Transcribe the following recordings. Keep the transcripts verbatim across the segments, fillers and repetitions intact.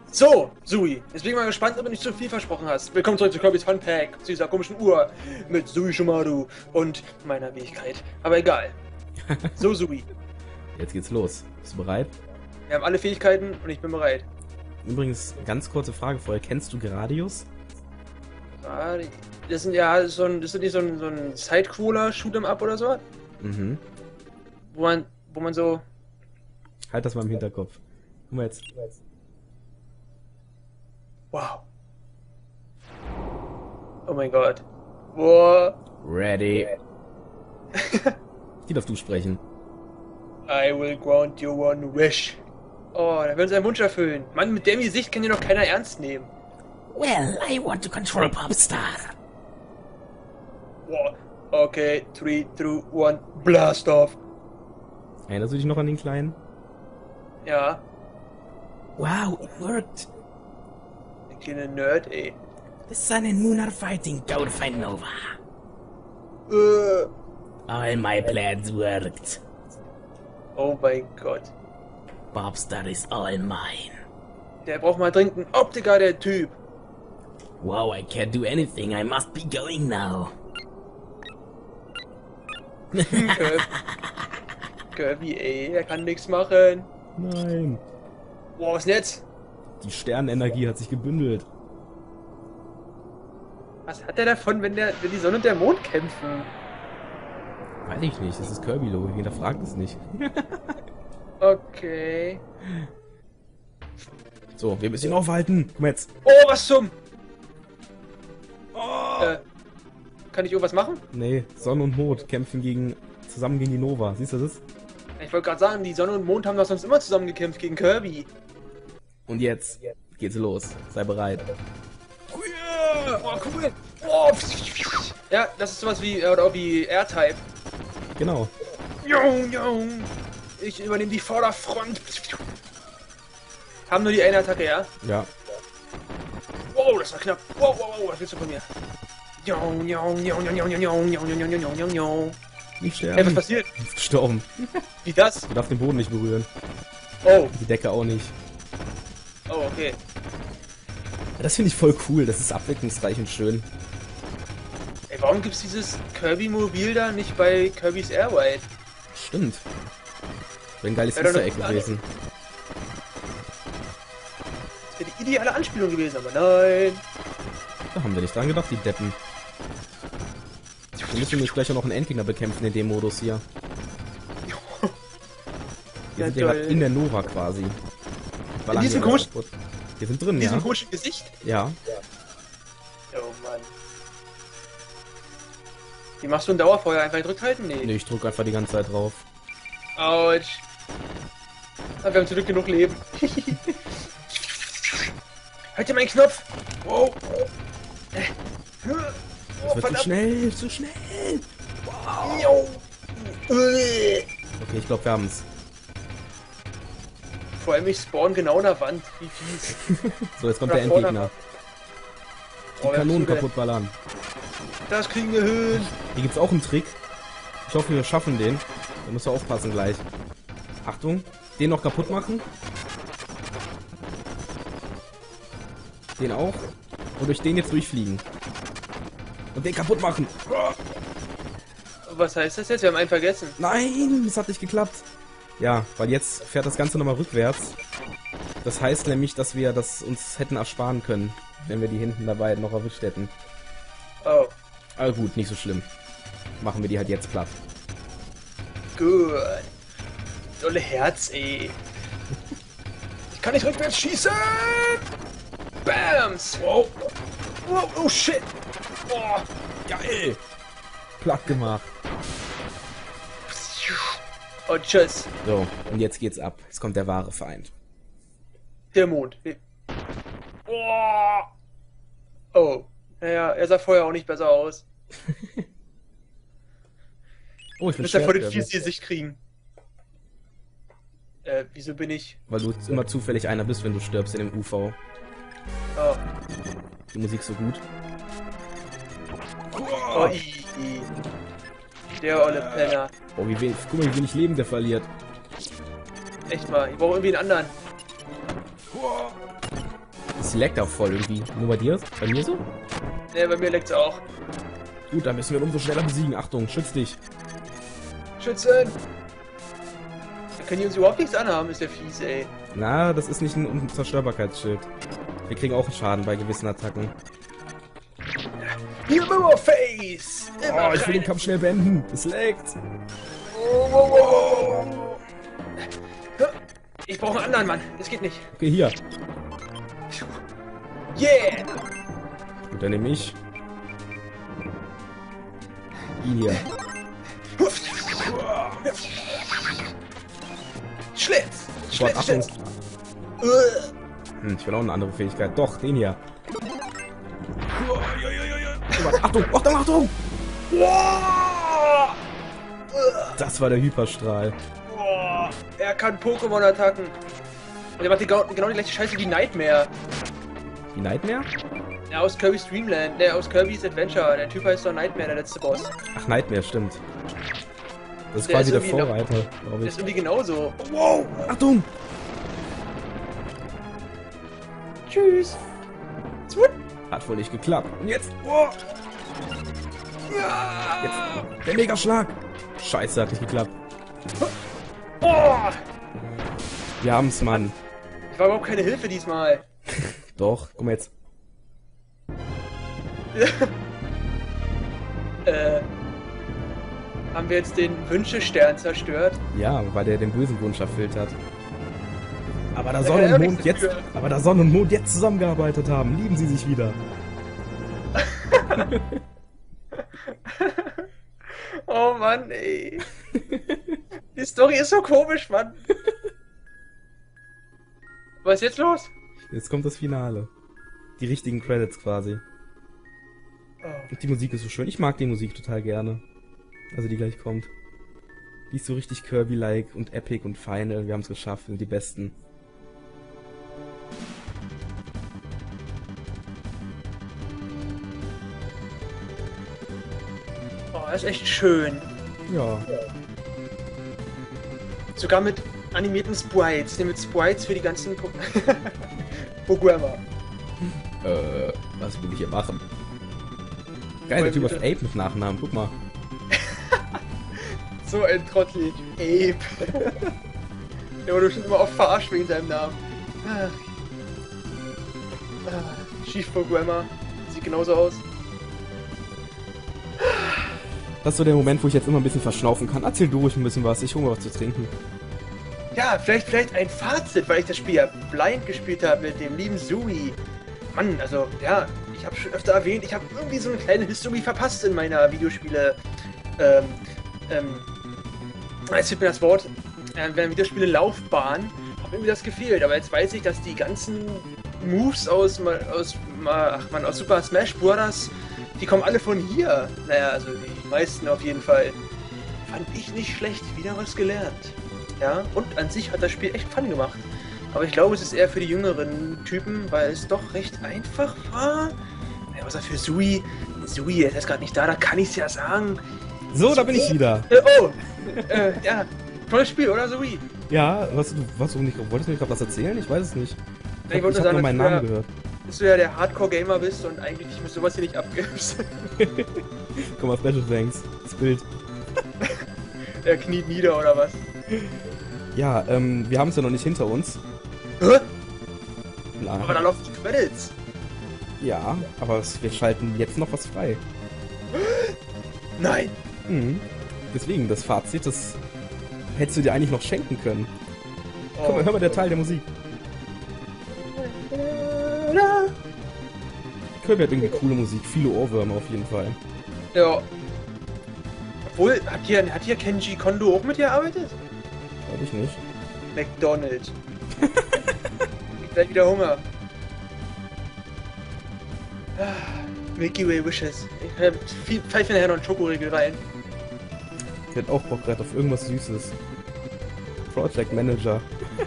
So, Sui, jetzt bin ich mal gespannt, ob du nicht zu viel versprochen hast. Willkommen zurück zu Kirby's Fun Pack, zu dieser komischen Uhr mit Sui Shumaru und meiner Fähigkeit. Aber egal. So, Sui, Jetzt geht's los. Bist du bereit? wir haben alle Fähigkeiten und ich bin bereit. Übrigens, ganz kurze Frage vorher. Kennst du Gradius? Ah, Das sind ja so ein, das ist nicht so ein, so ein Sidecrawler, Shoot'em Up oder so, Mhm. wo man, wo man so. Halt das mal im Hinterkopf. Guck mal jetzt. Wow. Oh mein Gott. Wow. Ready. Die darfst du sprechen. I will grant you one wish. Oh, der will seinen Wunsch erfüllen. Mann, mit dem Gesicht kann dir doch keiner ernst nehmen. Well, I want to control Popstar. Wow. Okay, three, two, one, blast off. Erinnerst du dich noch an den Kleinen? Ja, Wow, it worked. der kleine Nerd, ey. The sun and moon are fighting. Go to find Nova. Äh, All my plans worked. Oh mein Gott. Popstar is all mine. Der braucht mal dringend einen Optiker, der Typ. Wow, I can't do anything. I must be going now. Kirby, Kirby, ey, der kann nichts machen. Nein. Wow, was denn jetzt? Die Sternenenergie hat sich gebündelt. Was hat der davon, wenn, der, wenn die Sonne und der Mond kämpfen? Weiß ich nicht. Das ist Kirby-Logik. Jeder fragt es nicht. Okay. So, wir müssen ihn aufhalten. Komm jetzt. Oh, was zum? Oh. Äh, kann ich irgendwas machen? Nee, Sonne und Mond kämpfen gegen zusammen gegen die Nova. Siehst du das? Ich wollte gerade sagen, die Sonne und Mond haben doch sonst immer zusammen gekämpft gegen Kirby. Und jetzt geht's los. Sei bereit. Oh, cool. Oh. Ja, das ist sowas wie, oder wie R-Type. Genau. Jung, jung. Ich übernehme die Vorderfront. Haben nur die eine Attacke, ja? Ja. Wow, das war knapp. Wow, wow, wow, was willst du von mir? Jung, jung, jung, jung, jung, jung, jung, jung, jung, jung, jung, jung, jung. Nicht sterben. Hey, was passiert? Du bist gestorben. Wie das? Du darfst den Boden nicht berühren. Oh, Die Decke auch nicht. oh, okay. Das finde ich voll cool. Das ist abwechslungsreich und schön. Ey, warum gibt's dieses Kirby-Mobil da nicht bei Kirby's Air Ride? Stimmt. Wäre ein geiles Ja, dann Easter Egg noch- gewesen. Das wäre die ideale Anspielung gewesen, aber nein. Da haben wir nicht dran gedacht, die Deppen. Wir müssen nämlich gleich auch noch einen Endgegner bekämpfen in dem Modus hier. Wir Ja, sind ja grad toll. in der Nova quasi. In diesem hier alles komischen- kaputt. Wir sind drin, In diesem ja? komischen Gesicht. Ja. Oh Mann. Wie machst du ein Dauerfeuer? Einfach gedrückt halten? Nee. Nee, ich drücke einfach die ganze Zeit drauf. Autsch. Aber wir haben zum Glück genug Leben. Halt dir meinen Knopf! Wow! Äh. Oh, Das wird zu verdammt! schnell, zu schnell. Jo. Äh. Okay, ich glaube, wir haben's. Vor allem ich spawn genau an der Wand. Wie fies. So, jetzt kommt Oder der vorne. Endgegner. Die Oh, wer Kanonen bist du denn? kaputt ballern. Das kriegen wir hin. Hier gibt's auch einen Trick. Ich hoffe, wir schaffen den. Da müssen wir aufpassen gleich. Achtung. Den noch kaputt machen. Den auch. Und durch den jetzt durchfliegen. Und den kaputt machen. Was heißt das jetzt? Wir haben einen vergessen. Nein, das hat nicht geklappt. Ja, weil jetzt fährt das Ganze nochmal rückwärts. Das heißt nämlich, dass wir das uns hätten ersparen können, wenn wir die hinten dabei noch erwischt hätten. Oh, Aber gut, nicht so schlimm. Machen wir die halt jetzt platt. gut. Dolle Herz, ey. Ich kann nicht rückwärts schießen. Bams. Wow. Wow, oh shit. Oh, Geil! Platt gemacht. und tschüss. So, und jetzt geht's ab. Jetzt kommt der wahre Feind. Der Mond. Oh. Oh. Naja, er sah vorher auch nicht besser aus. Oh, ich bin Bis er vor den Schwertwirbel. Fies die Sicht kriegen. Äh, wieso bin ich? Weil du immer zufällig einer bist, wenn du stirbst in dem U V. Oh, Die Musik so gut. oh i, i. Der olle Penner. Oh, wie wenig, guck mal, wie wenig Leben der verliert. Echt mal, ich brauche irgendwie einen anderen. Es leckt auch voll irgendwie. Nur bei dir? Bei mir so? Ne, bei mir leckt's auch. Gut, dann müssen wir ihn umso schneller besiegen. Achtung, schütz dich. Schützen! Da können die uns überhaupt nichts anhaben, ist der fies, ey. Na, das ist nicht ein Unzerstörbarkeitsschild. Wir kriegen auch einen Schaden bei gewissen Attacken. Hier, Face! Oh, ich will den Kampf schnell beenden. Es leckt. Oh, oh, oh. Ich brauche einen anderen Mann. Das geht nicht. Okay, hier. Yeah! Gut, dann nehme ich ihn hier. Schlitz! Gott, Schlitz, Achtung. Schlitz! Hm, ich will auch eine andere Fähigkeit. Doch, den hier. Achtung, Achtung, Achtung! Das war der Hyperstrahl. Oh, er kann Pokémon-Attacken. Und er macht die, genau die gleiche Scheiße wie Nightmare. Die Nightmare? Ja, aus Kirby's Dream Land. Ne, aus Kirby's Adventure. Der Typ heißt doch Nightmare, der letzte Boss. Ach, Nightmare, stimmt. Das ist Der quasi ist der irgendwie Vorreiter, glaube Der ich. ist irgendwie genauso. Wow! Achtung! Tschüss. Zwoot. Hat wohl nicht geklappt. Und jetzt... Oh, Ja. jetzt der Megaschlag! Scheiße, hat nicht geklappt. Oh. Wir haben's, Mann. Ich war überhaupt keine Hilfe diesmal. Doch, guck mal jetzt. äh... Haben wir jetzt den Wünschestern zerstört? Ja, weil der den bösen Wunsch erfüllt hat. Aber da Da Sonne kann er und ja Mond nichts jetzt, dafür. aber da Sonne und Mond jetzt zusammengearbeitet haben, lieben sie sich wieder. Oh Mann, ey. Die Story ist so komisch, Mann. Was ist jetzt los? Jetzt kommt das Finale. Die richtigen Credits quasi. Oh. Und die Musik ist so schön. Ich mag die Musik total gerne. Also die gleich kommt. Die ist so richtig Kirby-like und epic und final. Wir haben es geschafft, wir sind die Besten. Oh, das ist echt schön. Ja. Sogar mit animierten Sprites. Ne, mit Sprites für die ganzen Po- Programmer. Äh, was will ich hier machen? Geil, der Typ auf Ape mit Nachnamen, guck mal. So ein Trottel. Ape. Der wurde schon immer auf verarscht wegen seinem Namen. Ach. Ah, Schiefprogrammer. Sieht genauso aus. Das ist so der Moment, wo ich jetzt immer ein bisschen verschnaufen kann. Erzähl du ruhig ein bisschen was, ich hole mir was zu trinken. Ja, vielleicht, vielleicht ein Fazit, weil ich das Spiel ja blind gespielt habe mit dem lieben Sui. Mann, also, ja, ich habe schon öfter erwähnt, ich habe irgendwie so eine kleine History verpasst in meiner Videospiele. Ähm, ähm, jetzt fehlt mir das Wort. Äh, wenn Videospiele Laufbahn, hat irgendwie das gefehlt. Aber jetzt weiß ich, dass die ganzen Moves aus, aus, ach man, aus Super Smash Bros., die kommen alle von hier. Naja, also die meisten auf jeden Fall. Fand ich nicht schlecht, wieder was gelernt. Ja, und an sich hat das Spiel echt Fun gemacht. Aber ich glaube, es ist eher für die jüngeren Typen, weil es doch recht einfach war. Ja, außer für Sui. Sui, der ist gerade nicht da, da kann ich es ja sagen. So, da bin ich wieder. Äh, oh! äh, ja, tolles Spiel, oder Sui? Ja, was du, was du nicht, wolltest du mir gerade was erzählen? Ich weiß es nicht. Ich, Ich hab, wollte ich nur hab nur sagen, meinen dass du Namen ja- gehört. Dass du ja der Hardcore-Gamer bist und eigentlich mit sowas hier nicht abgibst. Guck mal, Special Thanks. Das Bild. Er kniet nieder, oder was? Ja, ähm, wir haben es ja noch nicht hinter uns. Hä? Na, Aber da laufen die Credits. ja, aber es, wir schalten jetzt noch was frei. Nein! Mhm. Deswegen, das Fazit, das hättest du dir eigentlich noch schenken können. Guck mal, hör mal der Teil der Musik. Kirby hat irgendwie coole Musik, viele Ohrwürmer auf jeden Fall. Ja. Obwohl, hat hier, hat hier Kenji Kondo auch mitgearbeitet? Glaube ich nicht. McDonald's. Ich gleich wieder Hunger. Ah, Milky Way Wishes. Ich äh, viel- pfeife nachher noch einen Schokoriegel rein. Ich hätte auch Bock gerade auf irgendwas Süßes. Project Manager.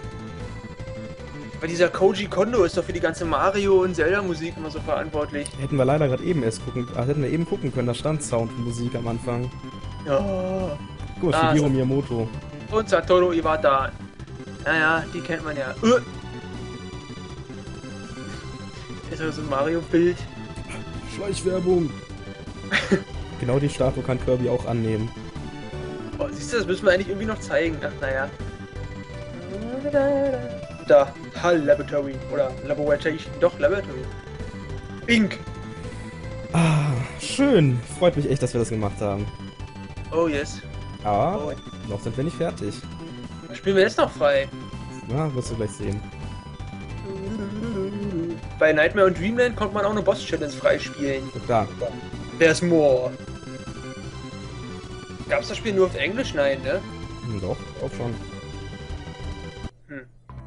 Weil dieser Koji Kondo ist doch für die ganze Mario- und Zelda-Musik immer so verantwortlich. Hätten wir leider gerade eben erst gucken, ah, hätten wir eben gucken können, da stand Sound und Musik am Anfang. Ja. Guck mal, Ah, Shigeru so- Miyamoto. Und Satoru Iwata. Naja, die kennt man ja. Äh. Ist das so ein Mario-Bild? Schleichwerbung! Genau die Statue kann Kirby auch annehmen. Oh, siehst du, das müssen wir eigentlich irgendwie noch zeigen. Ach, naja. Da, Hall Laboratory. Oder Laboratory. Doch, Laboratory. Ink. Ah, schön. Freut mich echt, dass wir das gemacht haben. Oh, yes. Aber Oh. noch sind wir nicht fertig. Was spielen wir jetzt noch frei? Na, wirst du gleich sehen. Bei Nightmare und Dreamland konnte man auch eine Boss-Challenge freispielen. So, klar. There's more. Gab's das Spiel nur auf Englisch? Nein, ne? Hm, doch, auch schon. Hm.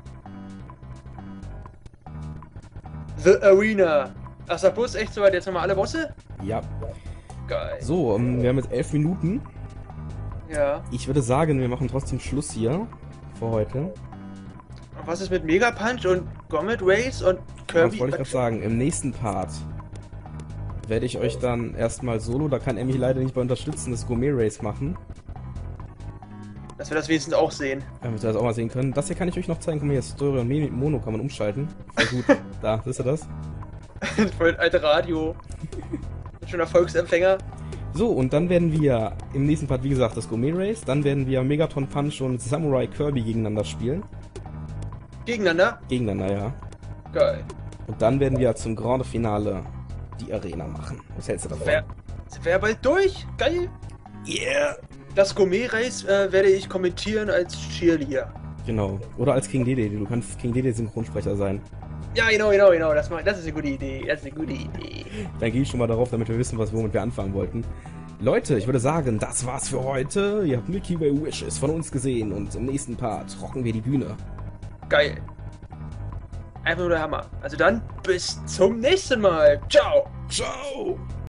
The Arena. Ach, ist der Bus echt so weit? Jetzt haben wir alle Bosse? Ja. Geil. So, ähm, wir haben jetzt elf Minuten. Ja. Ich würde sagen, wir machen trotzdem Schluss hier. Für heute. Und was ist mit Mega Punch und Comet Race und Das Kirby? wollte ich gerade sagen. Im nächsten Part werde ich euch dann erstmal solo, da kann er mich leider nicht bei unterstützen, das Gourmet Race machen. Dass wir das wenigstens auch sehen. Damit wir das auch mal sehen können. Das hier kann ich euch noch zeigen. Guck mal hier, Stereo und Mono kann man umschalten. Sehr gut. Da, siehst du das? Voll alte Radio. Schon Erfolgsempfänger. So, und dann werden wir im nächsten Part, wie gesagt, das Gourmet Race. Dann werden wir Megaton Punch und Samurai Kirby gegeneinander spielen. Gegeneinander? Gegeneinander, ja. Geil. Und dann werden wir zum Grande Finale die Arena machen. Was hältst du davon? Wer, sind wir ja bald durch? Geil. Yeah! Das Gourmet Race äh, werde ich kommentieren als Cheerleader. Genau. Oder als King Dede. Du kannst King Dede Synchronsprecher sein. Ja, genau, genau, genau. Das, mach, das ist eine gute Idee. Das ist eine gute Idee. Dann gehe ich schon mal darauf, damit wir wissen, was womit wir anfangen wollten. Leute, ich würde sagen, das war's für heute. Ihr habt Milky Way Wishes von uns gesehen und im nächsten Part rocken wir die Bühne. Geil. Einfach nur der Hammer. Also dann, bis zum nächsten Mal. Ciao. Ciao!